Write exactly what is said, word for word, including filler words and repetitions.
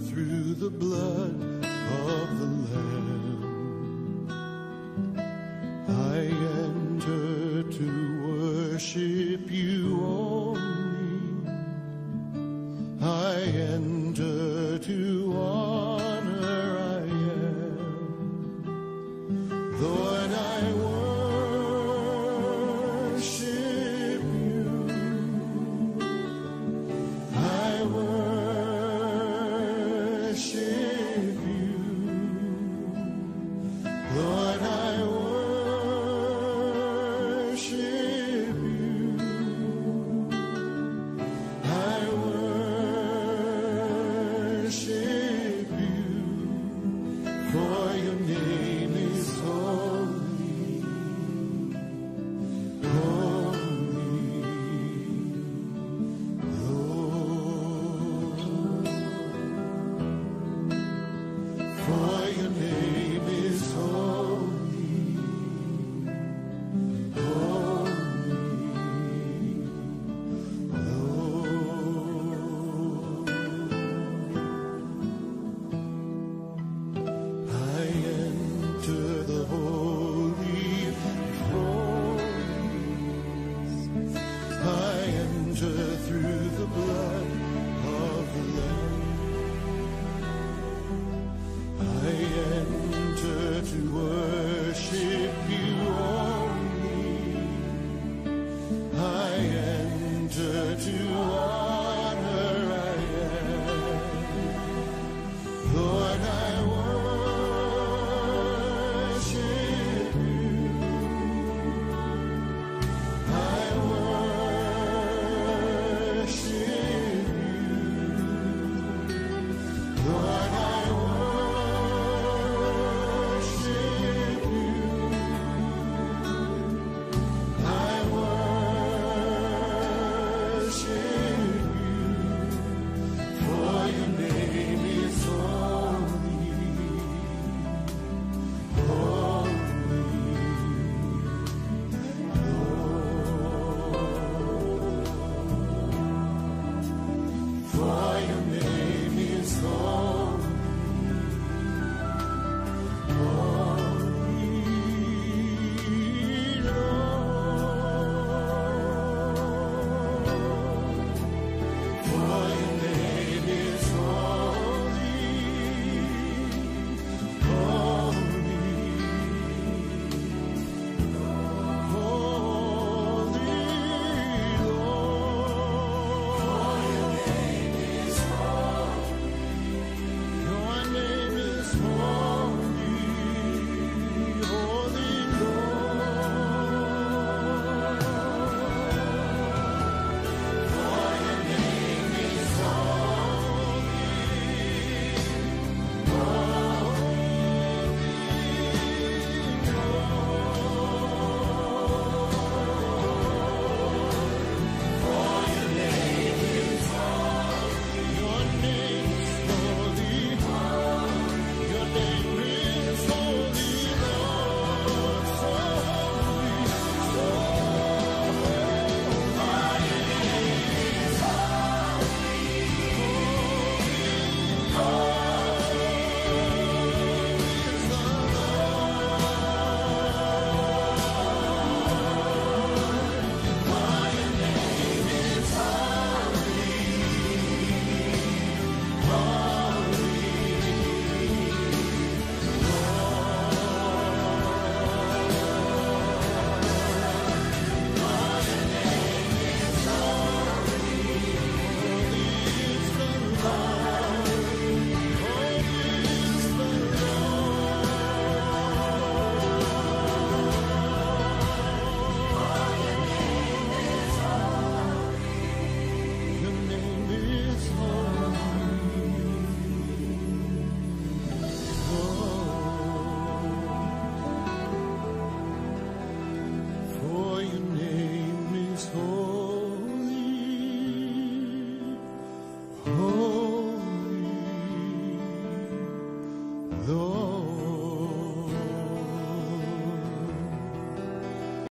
through the blood of the Lamb. I enter to worship you only. I enter to honor I am. Lord, I worship you. I worship you. Lord, I worship you. I worship you. For your name is holy, holy, Lord. For your name is holy, holy, Lord. I enter the holy of holies. I enter through the blood of the Lamb. I enter to worship you only. I enter to honor I am. Lord, I worship you. I worship you. Lord, I worship you. I worship you. For your name is holy, holy, Lord. For your name is holy, holy, Lord. For your name is holy, holy, holy, Lord. For your name is holy, your name is holy, holy, Lord. For your name is holy, your name is holy. For your name is holy, holy, Lord.